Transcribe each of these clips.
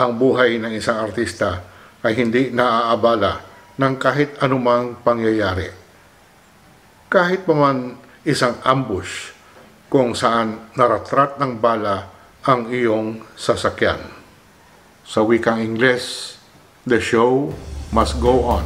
Ang buhay ng isang artista ay hindi naaabala ng kahit anumang pangyayari. Kahit pa man isang ambush kung saan naratrat ng bala ang iyong sasakyan. Sa wikang Ingles, the show must go on.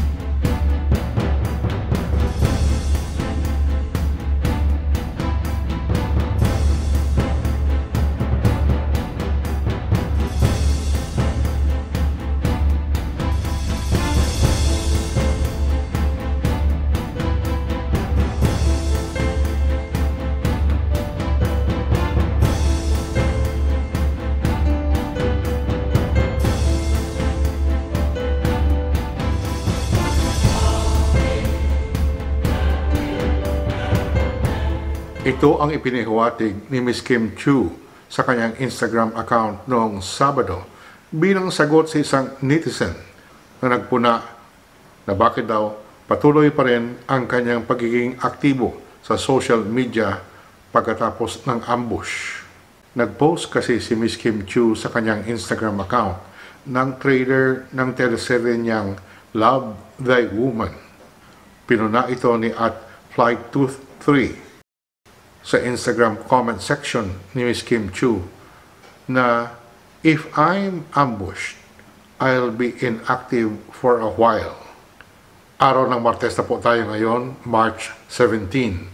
Ito ang ipinihiwatig ni Miss Kim Chiu sa kanyang Instagram account noong Sabado bilang sagot sa isang netizen na nagpuna na bakit daw patuloy pa rin ang kanyang pagiging aktibo sa social media pagkatapos ng ambush. Nag-post kasi si Miss Kim Chiu sa kanyang Instagram account ng trailer ng teleserye niyang Love Thy Woman. Pinuna ito ni @Flight23 sa Instagram comment section ni Miss Kim Chiu na if I'm ambushed, I'll be inactive for a while. Araw ng Martes na po tayo ngayon, March 17,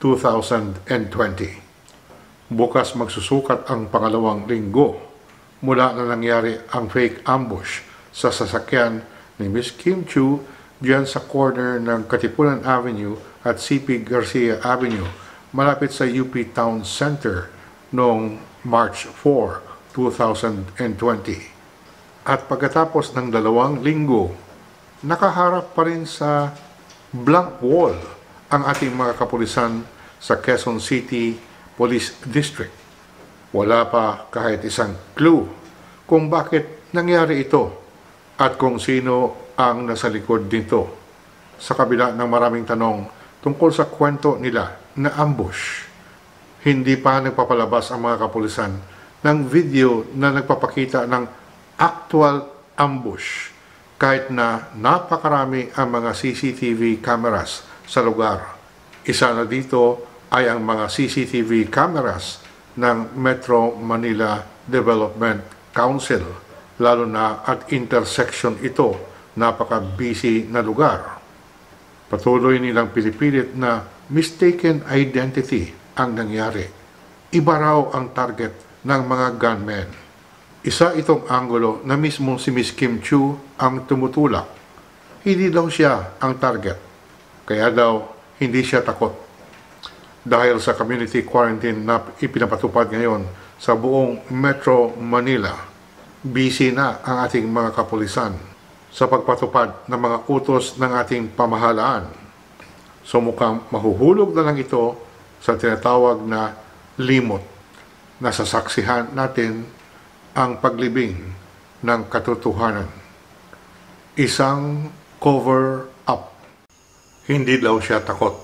2020. Bukas magsusukat ang pangalawang linggo mula na nangyari ang fake ambush sa sasakyan ni Miss Kim Chiu diyan sa corner ng Katipunan Avenue at CP Garcia Avenue malapit sa UP Town Center noong March 4, 2020. At pagkatapos ng 2 linggo, nakaharap pa rin sa blank wall ang ating mga kapulisan sa Quezon City Police District. Wala pa kahit isang clue kung bakit nangyari ito at kung sino ang nasa likod nito. Sa kabila ng maraming tanong tungkol sa kwento nila na ambush, hindi pa nagpapalabas ang mga kapulisan ng video na nagpapakita ng actual ambush kahit na napakarami ang mga CCTV cameras sa lugar. Isa na dito ay ang mga CCTV cameras ng Metro Manila Development Council, lalo na at intersection ito, napaka-busy na lugar. Patuloy nilang pinipilit na mistaken identity ang nangyari. Iba raw ang target ng mga gunmen. Isa itong anggulo na mismo si Miss Kim Chiu ang tumutulak. Hindi daw siya ang target. Kaya daw hindi siya takot. Dahil sa community quarantine na ipinapatupad ngayon sa buong Metro Manila, busy na ang ating mga kapulisan sa pagpatupad ng mga utos ng ating pamahalaan. So mukhang mahuhulog na lang ito sa tinatawag na limot na sasaksihan natin ang paglibing ng katotohanan. Isang cover-up. Hindi daw siya takot.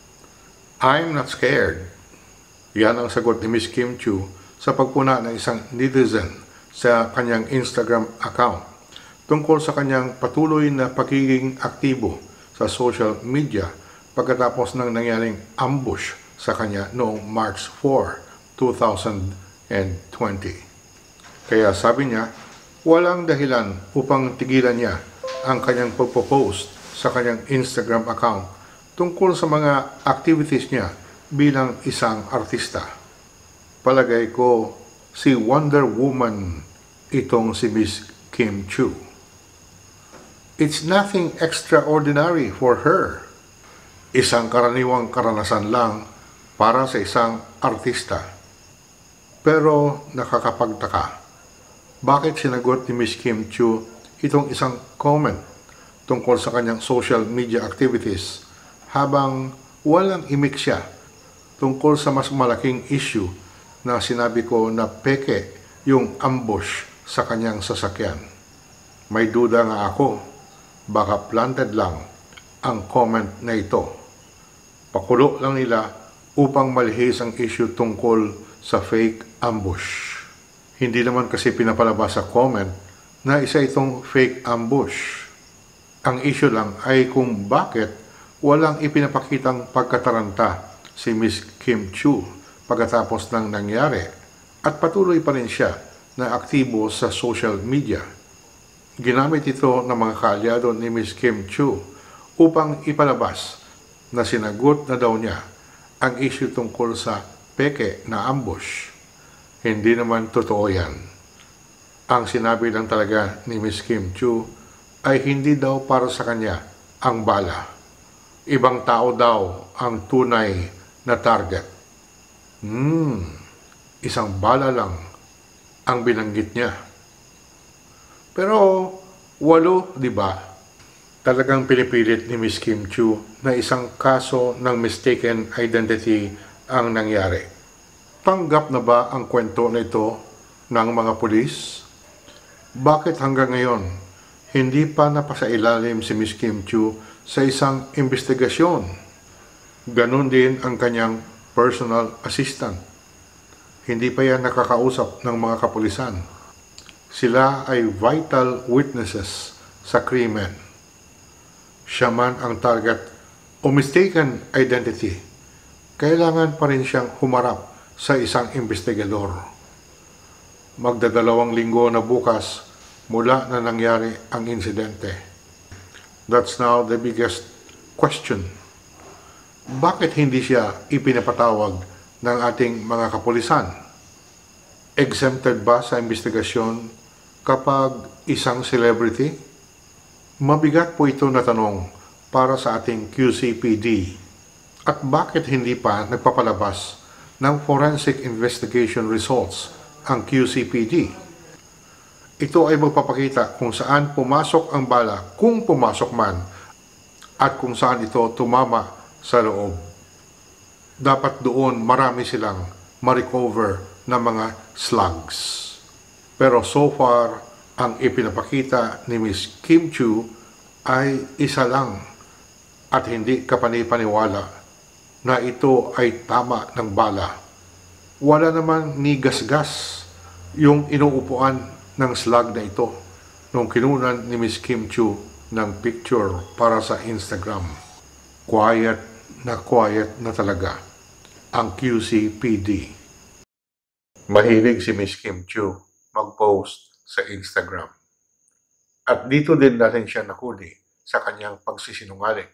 I'm not scared. Yan ang sagot ni Miss Kim Chiu sa pagpuna ng isang netizen sa kanyang Instagram account tungkol sa kanyang patuloy na pagiging aktibo sa social media pagkatapos ng nangyaring ambush sa kanya noong March 4, 2020. Kaya sabi niya, walang dahilan upang tigilan niya ang kanyang pagpo-post sa kanyang Instagram account tungkol sa mga activities niya bilang isang artista. Palagay ko, si Wonder Woman itong si Miss Kim Chiu. It's nothing extraordinary for her. Isang karaniwang karanasan lang para sa isang artista. Pero nakakapagtaka, bakit sinagot ni Miss Kim Chiu itong isang comment tungkol sa kanyang social media activities habang walang imik siya tungkol sa mas malaking issue na sinabi ko na peke yung ambush sa kanyang sasakyan. May duda nga ako, baka planted lang ang comment na ito. Pakulo lang nila upang malihis ang issue tungkol sa fake ambush. Hindi naman kasi pinapalabas sa comment na isa itong fake ambush. Ang issue lang ay kung bakit walang ipinapakitang pagkataranta si Miss Kim Chiu pagkatapos ng nangyari at patuloy pa rin siya na aktibo sa social media. Ginamit ito ng mga kaalyado ni Miss Kim Chiu upang ipalabas na sinagot na daw niya ang issue tungkol sa peke na ambush. Hindi naman totoo yan. Ang sinabi lang talaga ni Miss Kim Chiu ay hindi daw para sa kanya ang bala. Ibang tao daw ang tunay na target. Isang bala lang ang binanggit niya. Pero 8, di ba? Talagang pinipilit ni Miss Kim Chiu na isang kaso ng mistaken identity ang nangyari. Tanggap na ba ang kwento na ito ng mga pulis? Bakit hanggang ngayon hindi pa napasailalim si Miss Kim Chiu sa isang investigasyon? Ganon din ang kanyang personal assistant. Hindi pa yan nakakausap ng mga kapulisan. Sila ay vital witnesses sa krimen. Siya man ang target o mistaken identity, kailangan pa rin siyang humarap sa isang investigador. Magdadalawang linggo na bukas mula na nangyari ang insidente. That's now the biggest question. Bakit hindi siya ipinapatawag ng ating mga kapulisan? Exempted ba sa investigasyon kapag isang celebrity? Mabigat po ito na tanong para sa ating QCPD. At bakit hindi pa nagpapalabas ng forensic investigation results ang QCPD? Ito ay magpapakita kung saan pumasok ang bala, kung pumasok man, at kung saan ito tumama sa loob. Dapat doon marami silang ma-recover na mga slugs. Pero so far, ang ipinapakita ni Miss Kim Chiu ay isa lang at hindi kapani-paniwala na ito ay tama ng bala. Wala naman ni gasgas yung inuupuan ng slug na ito nung kinunan ni Miss Kim Chiu ng picture para sa Instagram. Quiet na talaga ang QCPD. Mahilig si Miss Kim Chiu mag-post sa Instagram. At dito din natin siya nakuli sa kanyang pagsisinungaling.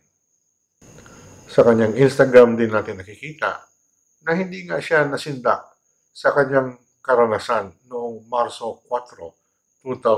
Sa kanyang Instagram din natin nakikita na hindi nga siya nasindak sa kanyang karanasan noong Marso 4,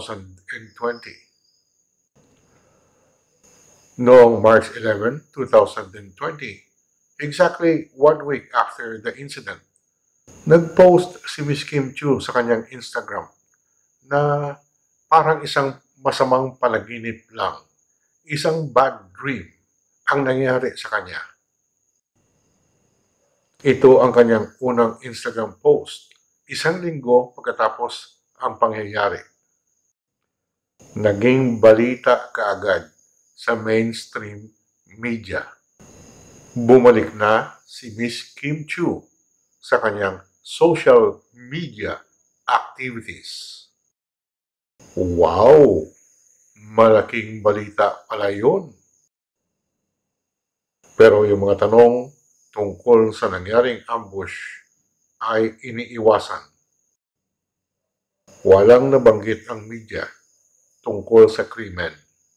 2020. Noong March 11, 2020, exactly 1 week after the incident, nag-post si Miss Kim Chiu sa kanyang Instagram na parang isang masamang panaginip lang, isang bad dream ang nangyari sa kanya. Ito ang kanyang unang Instagram post, 1 linggo pagkatapos ang pangyayari. Naging balita kaagad sa mainstream media. Bumalik na si Miss Kim Chiu sa kanyang social media activities. Wow! Malaking balita pala yun. Pero yung mga tanong tungkol sa nangyaring ambush ay iniiwasan. Walang nabanggit ang media tungkol sa krimen.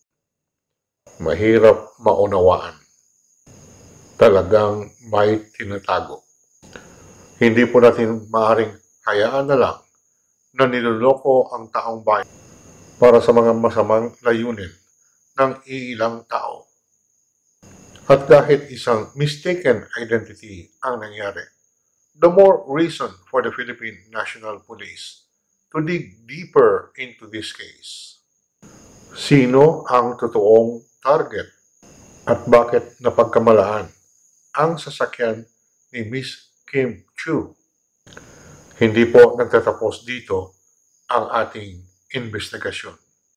Mahirap maunawaan. Talagang may tinatago. Hindi po natin maaaring hayaan na lang na niloloko ang taong bayan para sa mga masamang layunin ng iilang tao. At kahit isang mistaken identity ang nangyari, the more reason for the Philippine National Police to dig deeper into this case. Sino ang totoong target at bakit napagkamalaan ang sasakyan ni Miss Kim Chiu? Hindi po nagtatapos dito ang ating investigasyon.